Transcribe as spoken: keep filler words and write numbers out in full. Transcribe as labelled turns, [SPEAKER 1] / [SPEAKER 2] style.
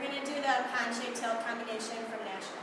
[SPEAKER 1] going to do the handshake tail combination from National.